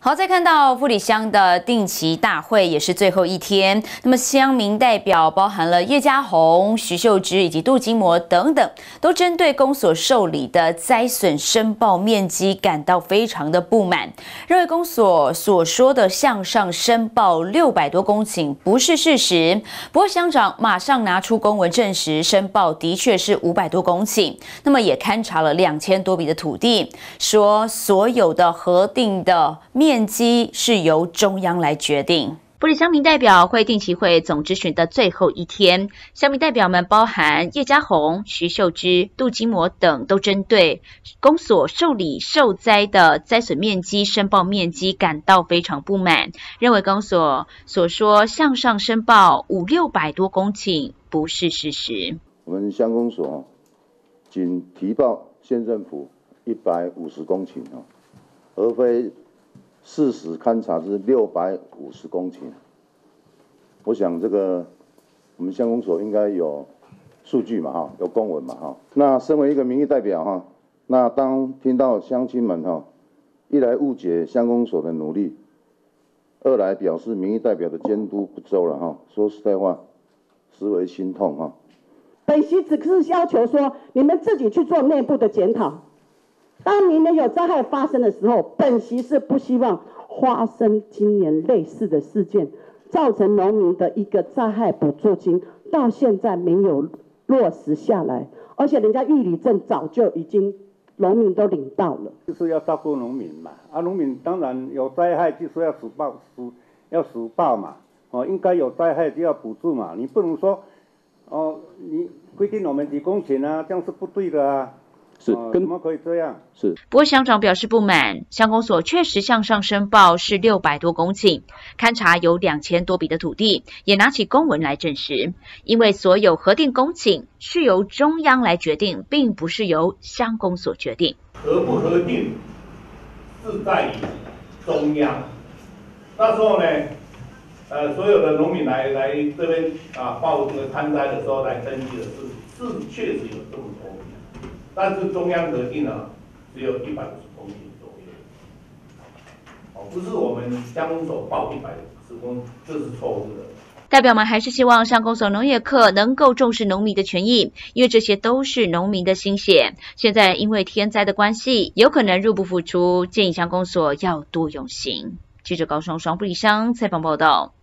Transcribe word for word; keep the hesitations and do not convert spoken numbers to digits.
好，再看到富里乡的定期大会也是最后一天，那么乡民代表包含了叶嘉宏、徐秀芝以及杜金模等等，都针对公所受理的灾损申报面积感到非常的不满，认为公所所说的向上申报六百多公顷不是事实。不过乡长马上拿出公文证实申报的确是五百多公顷，那么也勘察了两千多笔的土地，说所有的核定的面面积是由中央来决定。富里乡民代表会定期会总质询的最后一天，乡民代表们包含叶嘉宏、徐秀芝、杜金模等，都针对公所受理受灾的灾损面积申报面积感到非常不满，认为公所所说向上申报五六百多公顷不是事实。 我们乡公所仅提报县政府一百五十公顷，而非事实勘察是六百五十公顷，我想这个我们乡公所应该有数据嘛，哈，有公文嘛，哈。那身为一个民意代表，哈，那当听到乡亲们，哈，一来误解乡公所的努力，二来表示民意代表的监督不周了，哈，说实在话，实为心痛，哈。 本席只是要求说，你们自己去做内部的检讨。当明年有灾害发生的时候，本席是不希望发生今年类似的事件，造成农民的一个灾害补助金到现在没有落实下来，而且人家玉里镇早就已经农民都领到了。 就是要照顾农民嘛，啊，农民当然有灾害就是要实报，实要实报嘛，哦，应该有灾害就要补助嘛，你不能说，哦，你规定我们几公顷啊，这样是不对的啊。 是， 怎么可以这样？ 是。不过乡长表示不满，乡公所确实向上申报是六百多公顷，勘察有两千多笔的土地，也拿起公文来证实。因为所有核定公顷是由中央来决定，并不是由乡公所决定。 核不核定是在于中央。那时候呢，呃，所有的农民来来这边啊报这个勘灾的时候来登记的是是确实有这么多。但是中央核定呢，只有一百五十公顷左右，哦，不是我们乡公所报一百五十公顷，这是错误的。 代表们还是希望乡公所农业课能够重视农民的权益，因为这些都是农民的心血。现在因为天灾的关系，有可能入不敷出，建议乡公所要多用心。记者高双双富里乡采访报道。